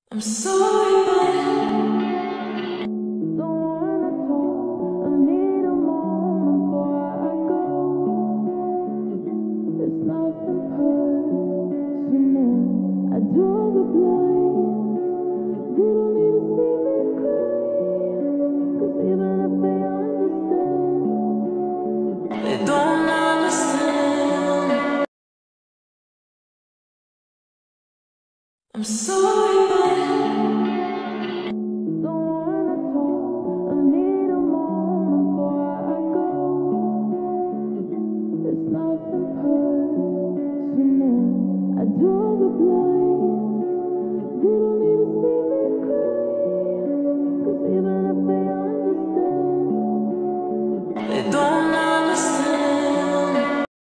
I'm sorry, but don't wanna talk. I need a moment before I go. It's nothing personal. I draw the blinds. They don't need to see me cry. 'Cause even if they understand, they don't understand. I'm sorry, but